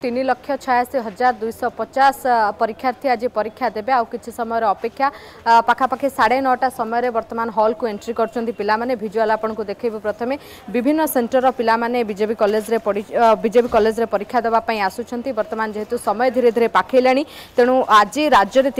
3,86,250 परीक्षार्थी आज परीक्षा देवे आउ किछि समय अपेक्षा पाखापाखि 9:30 समय वर्तमान हॉल को एंट्री करछन्ती पिला माने विजुअल आपन को देखैबे प्रथमे विभिन्न सेंटर पिला माने बीजेपी कॉलेज रे परीक्षा देबा पई आसुछन्ती वर्तमान जेहेतु समय धीरे धीरे पाखैलाणी तेणु आज राज्य में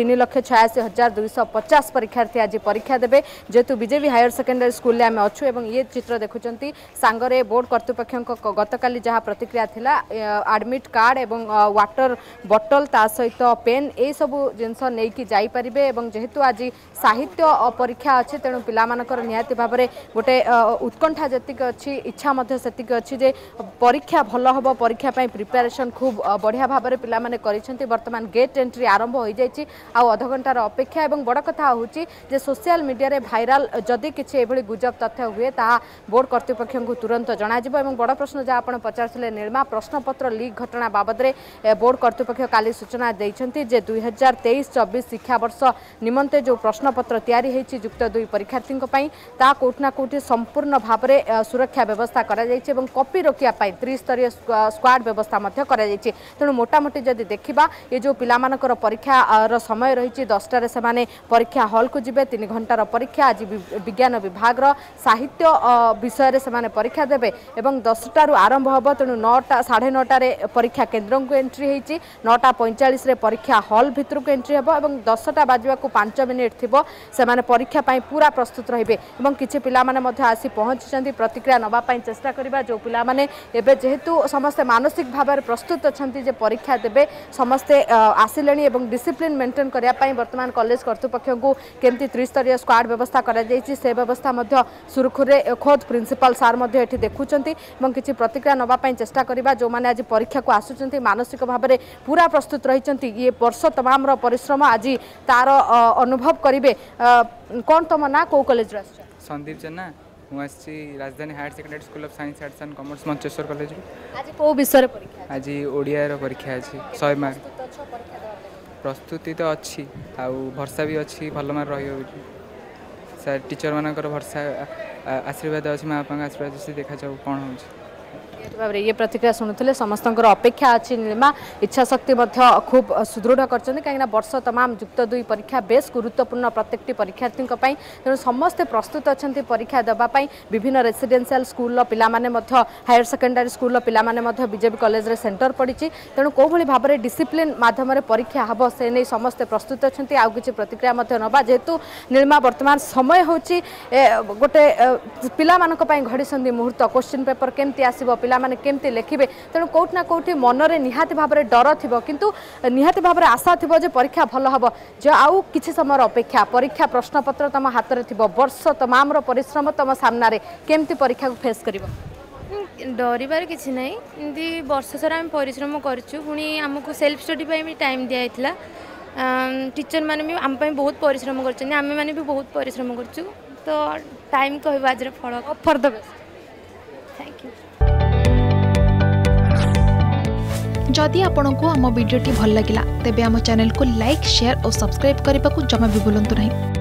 3,86,250 परीक्षार्थी आज परीक्षा देवे जेहेतु बीजेपी हायर सेकेंडरी स्कूल आम अच्छु एवं ये चित्र देखुं सांगरे बोर्ड कर्तृपक्ष गतकाली जहाँ प्रतिक्रिया थिला एडमिट कार्ड एवं वाटर बॉटल ता सहित पेन ये सब जिनस नहीं जापर जेहेतु आज साहित्य परीक्षा अच्छी तेणु पिलामानकर निहाती भाव में गोटे उत्कंठा जी अच्छी इच्छा सेतिक अच्छी जे परीक्षा भल हम परीक्षा प्रिपेरेसन खूब बढ़िया भाव में पिलामाने करिसेंती वर्तमान गेट एंट्री आरंभ हो जाइए आउ अध घंटार अपेक्षा एवं बड़ कथा हूँ जे सोशल मीडिया रे भाइराल जदि किसी एभली गुजब तथ्य हुए ता बोर्ड कर्तृपक्ष को तुरंत जनाजिबो एवं बड़ प्रश्न जहाँ आप पचारे नीलमा प्रश्नपत्र लीक घटना बाबद बोर्ड कर्तृपक्ष काली सूचना देइछंती जे 2023-24 शिक्षा वर्ष निमंते जो प्रश्नपत्र तैयारी होती युक्त 2 परीक्षार्थी ता कोठना कोठी संपूर्ण भाव में सुरक्षा व्यवस्था करा जाइछि एवं कॉपी रोकिया त्रिस्तरीय स्क्वाड व्यवस्था तेणु मोटामोटी जदि देखा ये जो पिलामानकर परीक्षा समय रही 10टार से परीक्षा हॉल को जिबे 3 घंटार परीक्षा आज विज्ञान विभाग साहित्य विषय से परीक्षा देवे एवं 10टारू आरंभ हम तेणु 9टा 9:30 परीक्षा केन्द्र को एंट्री होती 9:45 परीक्षा हॉल भितर को एंट्री हम और 10टा बाजवा को 5 मिनिट थी से परीक्षा पूरा प्रस्तुत रहिबे एवं किछि पिला माने आसी पहुंची प्रतिक्रिया नवाई चेष्टा करबा जो पिला माने एबे जेहेतु समस्ते मानसिक भाव में प्रस्तुत अच्छा जे परीक्षा देवे समस्ते आसिले एवं डिसिप्लिन मेंटेन करने वर्तमान कॉलेज कर्तृपक्ष को केमती त्रिस्तरीय स्क्वाड व्यवस्था से व्यवस्था सुरखुरे खोद प्रिंसिपल सार ये देखुं किसी प्रतिक्रिया नवाई चेष्टा करबा जो मैंने आज परीक्षा को आसुचंती मानसिक भाव में पूरा प्रस्तुत रही ये वर्ष तमाम परिश्रम आज तार अनुभव करेंगे कौन तुम ना कौ कॉलेज संदीप जेना मुझे Rajdhani higher secondary school of science arts and commerce Mancheswar college आज को विषय परीक्षा आज ओडिया परीक्षा अच्छी 100 मार्क प्रस्तुति तो अच्छी आउ भरसा भी अच्छी भल मार्क रही सर टीचर मानकर भरसा आशीर्वाद अच्छी माँ बापा आशीर्वाद अच्छी देखा जाऊ कौन हो भाव ये प्रतिक्रिया शुणुते समस्त अपेक्षा अच्छी नीलिमा इच्छा शक्ति खूब सुदृढ़ कर कहीं वर्ष तमाम युक्त 2 परीक्षा बेस गुरुत्वपूर्ण प्रत्येक परीक्षार्थी तेणु समस्ते प्रस्तुत अच्छा परीक्षा देवाई विभिन्न रेसिडेंशियल स्कूल पिला हायर सेकेंडरी स्कूल पिला बीजेपी कॉलेज रे सेंटर पड़ी तेणु कौ भाव में डिसिप्लिन माध्यम परीक्षा हम से नहीं समस्ते प्रस्तुत अच्छा आउ कि प्रतिक्रिया नवा जेहेतु नीलिमा वर्तमान समय हूँ गोटे पिला घड़ी मुहूर्त क्वेश्चन पेपर केमती आसो पिला माने केमती लिखिबे तेणु कोठना कोठी मनरे निहाती भाव में डर थिबो किंतु निहाती भाव में आशा थिबो जे परीक्षा भल हबो जे आउ किछि समय अपेक्षा परीक्षा प्रश्नपत्र तम हाथ में थिबो वर्ष तमाम परिश्रम तम सामना रे केमती परीक्षा को फेस करिवो डरबार किसी ना एमती वर्ष सारा आम परिश्रम करूँ पुणी आमको सेल्फ स्टडी भी टाइम दिखाई टीचर मैंने भी आम बहुत परिश्रम कर बहुत परिश्रम कर तो टाइम कह आज फल for the best thank you जदि आपंक आम भिडी भल लगा तेब आम चैनल को लाइक शेयर और सब्सक्राइब करने को जमा भी भूलु नहीं।